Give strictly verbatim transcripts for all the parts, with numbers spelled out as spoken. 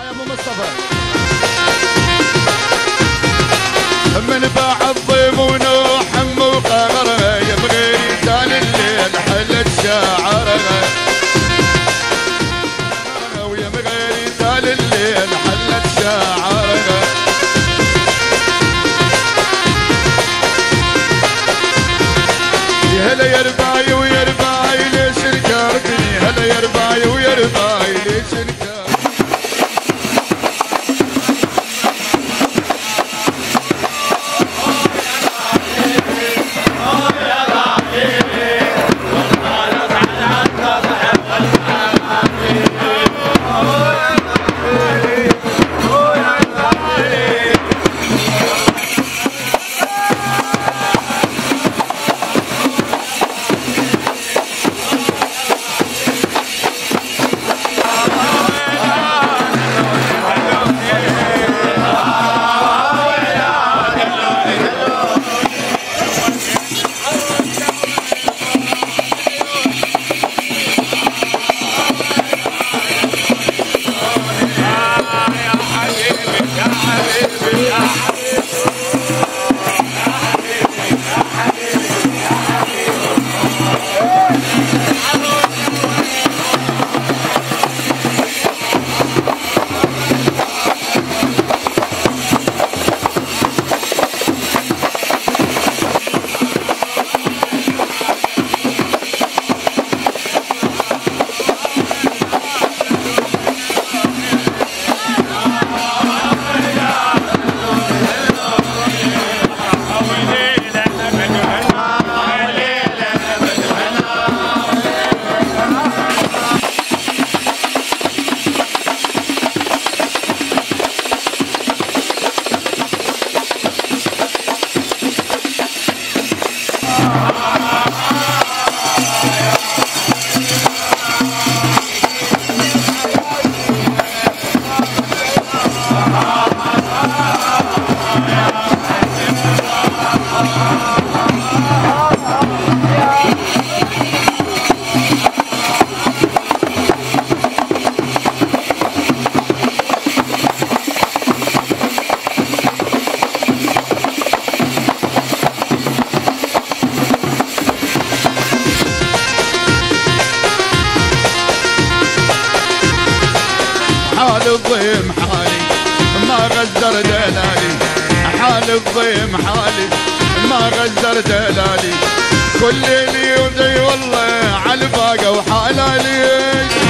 يا ابو مصطفى من باع الضيم ونوح وقمر يبغي يزال الليل حلت شاعره ويبغي يزال الليل حلت شاعره هلا يا رباي ويا رباي ليش انكرتني هلا يا رباي ويا رباي ليش انكرتني حال الضيم حالي ما غزر دلالي حال الضيم حالي ما غزر دلالي كل لي يدي والله عالباقة وحلالي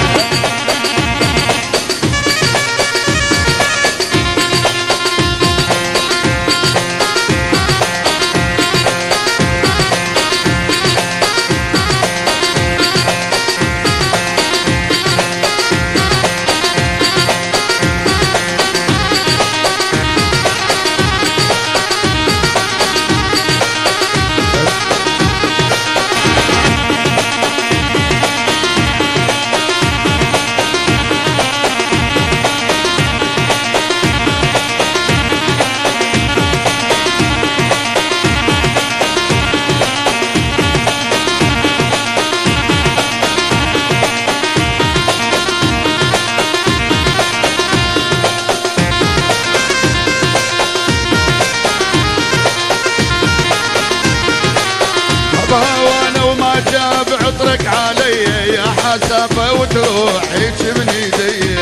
وانا وما جاب عطرك علي يا حسافة وتروح هيك من ايدي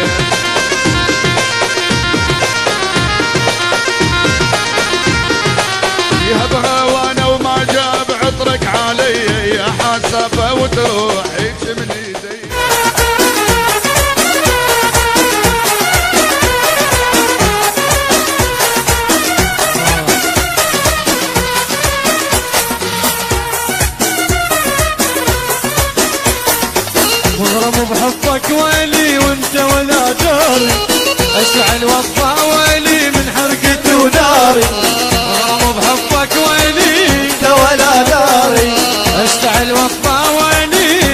يهبها وانا وما جاب عطرك علي يا حسافة وتروح هيك من ايدي مغرم بحبك ويلي وانت ولا داري اشعل وطفى ويلي من حرقتي وناري مغرم بحبك ويلي انت ولا داري اشتعل وطفى ويلي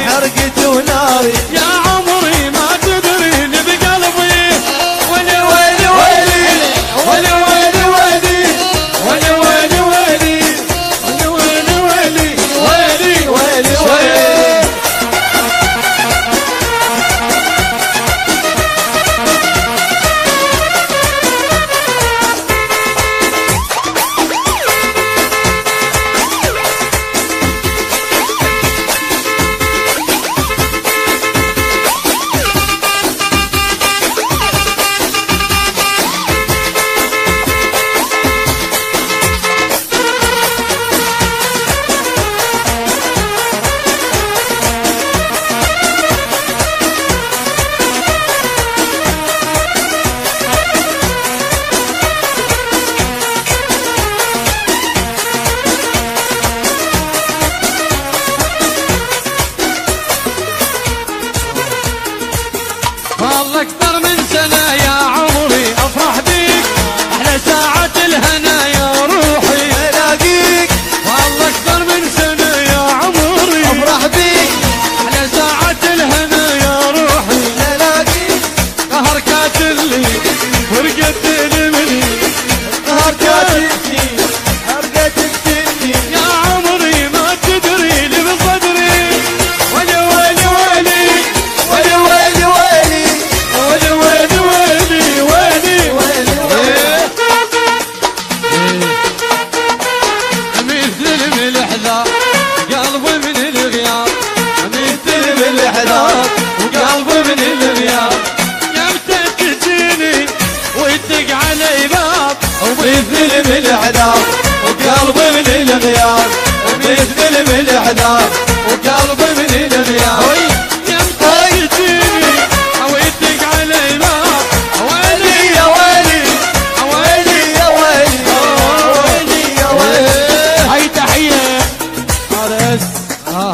مثل بالاحداث وقلبي من الغياب، مثل بالاحداث وقلبي من الغياب. يمتى تجيني عويتك على الباب، ويلي يا ويلي ويلي يا ويلي ويلي يا ويلي. هاي تحية فارس. اه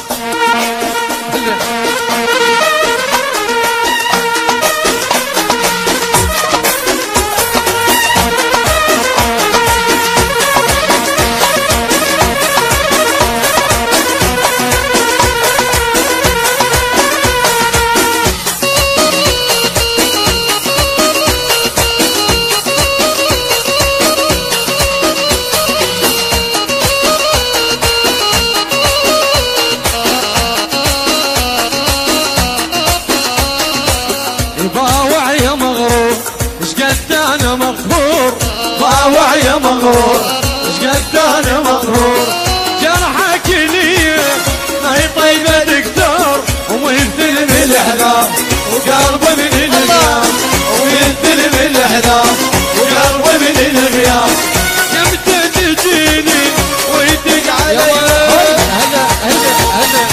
باوع يا مغرور شقد انا مغرور، باوع يا مغرور شقد انا مغرور. جرحك لي ما هي طيبه دكتور، ومثل بالاحلام وقلبي من الغياب، ومثل بالاحلام وقلبي من الغياب. يمتى تجيني ويدق علي. هلا هلا هلا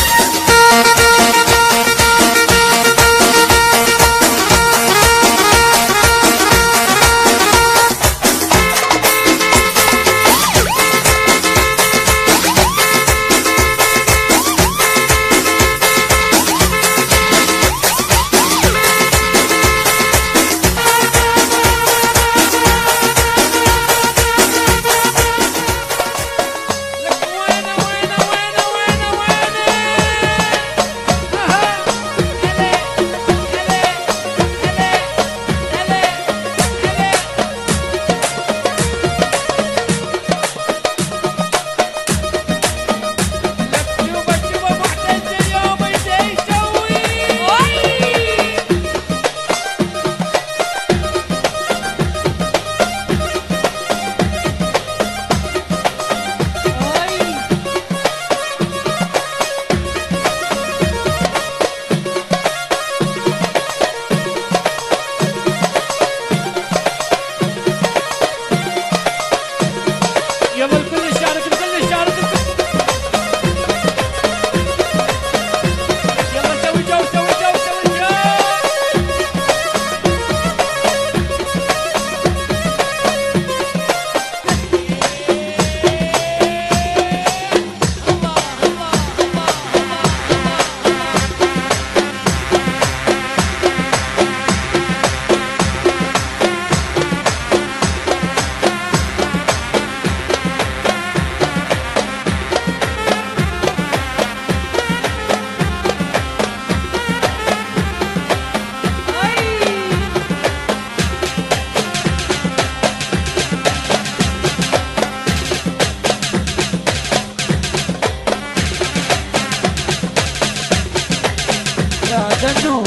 دنو.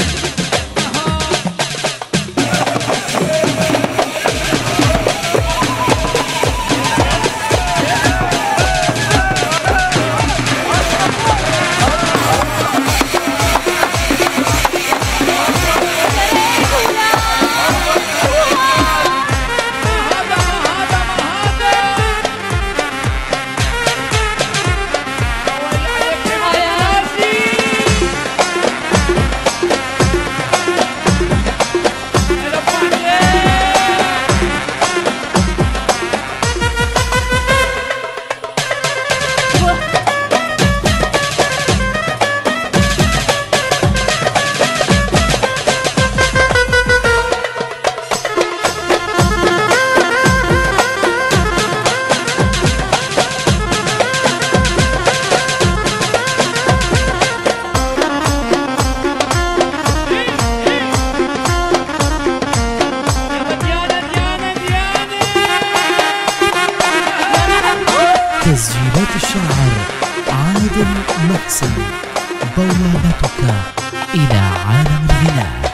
تسجيلات الشاعر عادل محسن، بوابتك إلى عالم الغناء.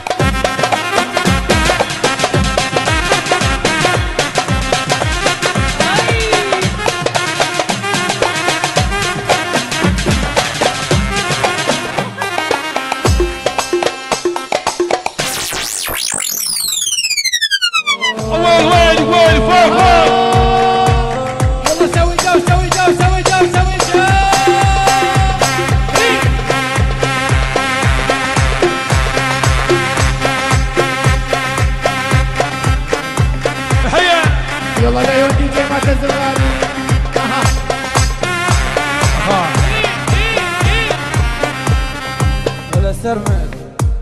وين وين وين فوق فوق يلا العيون دي جي معتز الغالي. ولا سرمد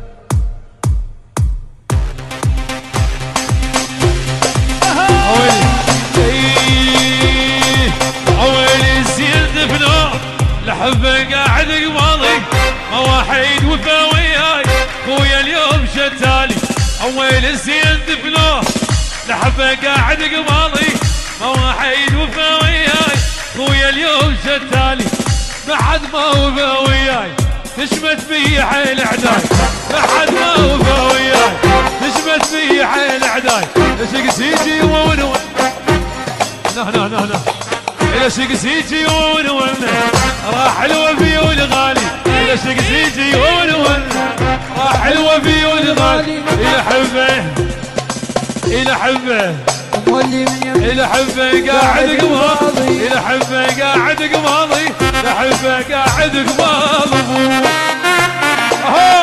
عويلي زين دفنو لحبه قاعد قماضي مواحيد وفا وياي خويا اليوم شتالي. عويلي زين دفنو لحبه قاعد قماضي مواحيد وفا وياي خويا اليوم شتالي. بعد ما وفا وياي تشمت بي حيل عداي. بعد ما وفا وياي تشمت بي حيل عداي. شق سيجي ونون نه نه نه نه إلى شق سيجي ونون راح الوفي والغالي. إلى شق سيجي ونون راح الوفي والغالي. إلى حبه إلى حبه إلى حبه قاعد قماضي. إلى حبه قاعد قماضي. إلى حبه قاعد قماضي. أهو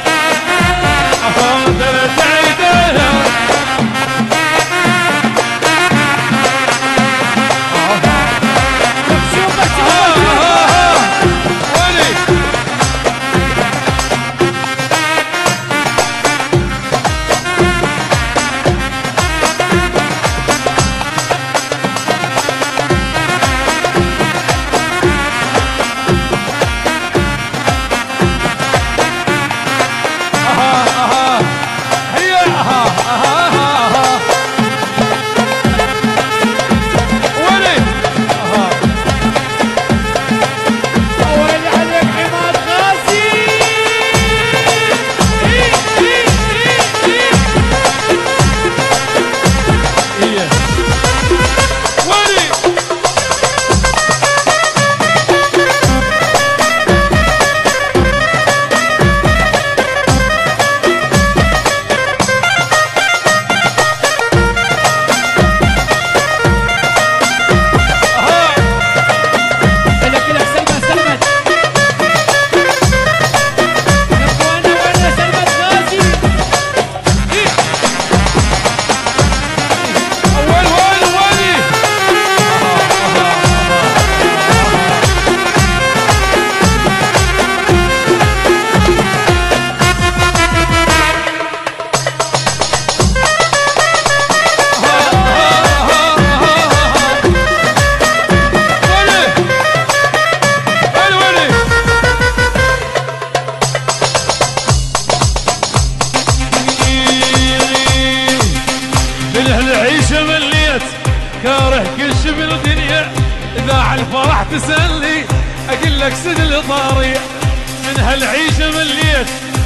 أهو ثلاث عيدها كاره كل شي بالدنيا. إذا عالفرح تسلي أقول لك سد الطارية. من هالعيشة مليت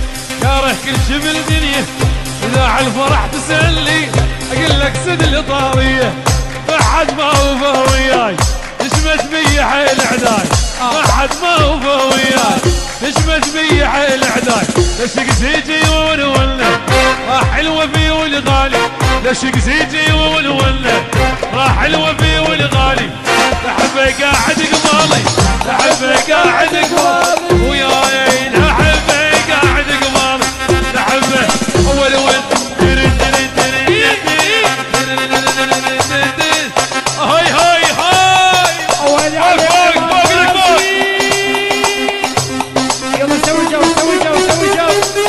كاره كل شي بالدنيا. إذا عالفرح تسلي أقول لك سد الطارية. بعد ما وفا وياي تشمت بي حيل عداي. بعد ما وفا وياي تشمت بي حيل عداي. لشق زيجي ونولنا راح الوفي والغالي. لشق زيجي ونولنا راح الوفي والغالي. لحبه قاعد قماضي. لحبه قاعد قماضي وياي. لحبه قاعد قماضي. لحبه اول ولد هاي هاي هاي اول فوق فوق لك فوق. يلا سوي جو سوي جو سوي جو.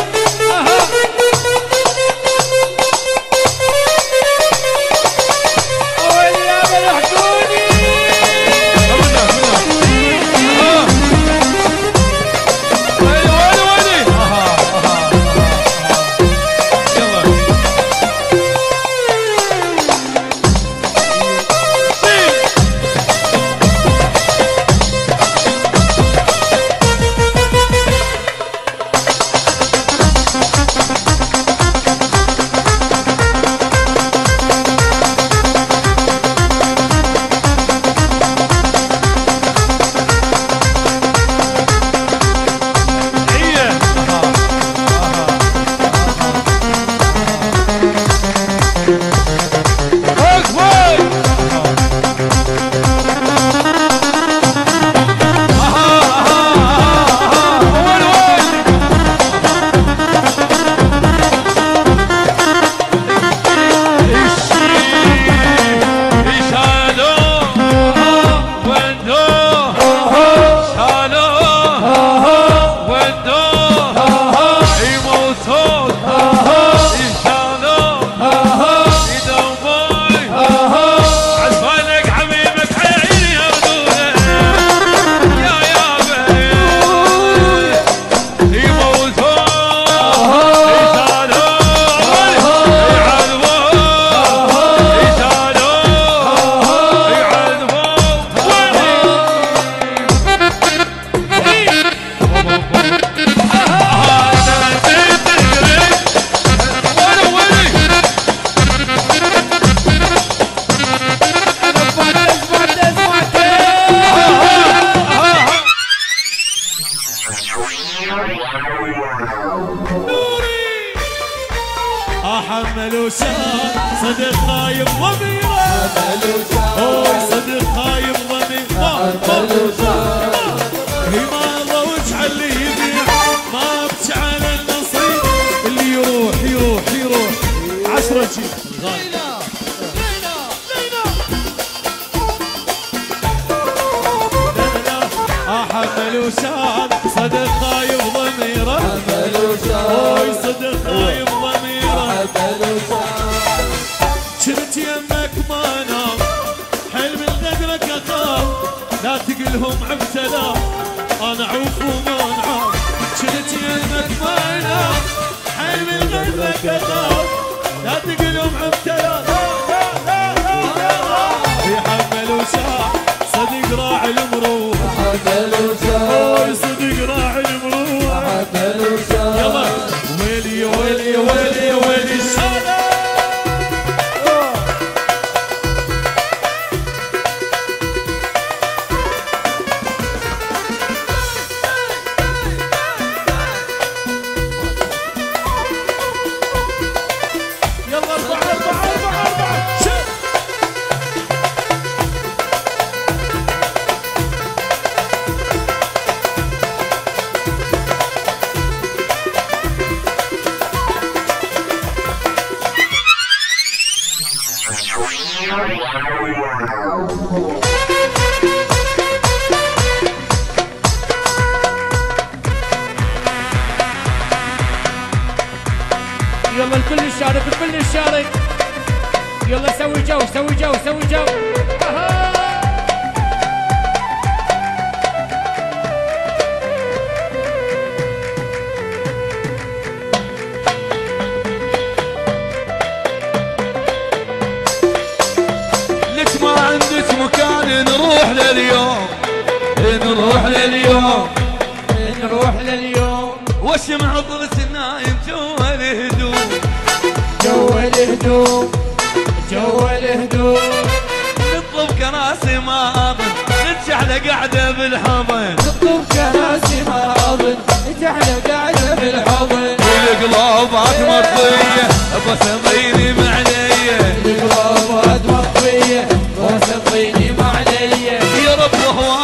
اول يا ملحقوني. وشان صدق خايب ضميره اوي صدق خايب ضميره هي ما الله وجه اللي يبيع ما ابكي على النصيب اللي يروح يروح يروح عشرة جي حمل وشال صدق خايب ضميره اوي صدق خايب ضميره شرت يمك ما نام حلم الغدرك اخاف لا تقلهم عبتلا انا عوف وما نعام شرت يمك ما نام حلم الغدرك اخاف لا تقلهم عبتلا في حمل وشال صدق راعي المروح اوي صدق راعي المروح يلا ويلي ويلي ويلي ويلي الشارع يلا اربعة اربعة اربعة اربعة شد يلا الكل يشارك الكل يشارك يلا سوي جو سوي جو سوي جو أها. لك ما عندك مكان نروح لليوم نروح لليوم نروح لليوم واشمع ضرس النايم جوا الهدوم جو الهدوم جو الهدوم نطلب كراسي ما اظن نتشحل قاعده بالحضن نطلب كراسي ما اظن نتحلى قاعده بالحضن والقلوبات مطفيه بسطيني معليه القلوبات مطفيه وسطيني معليه يا رب هو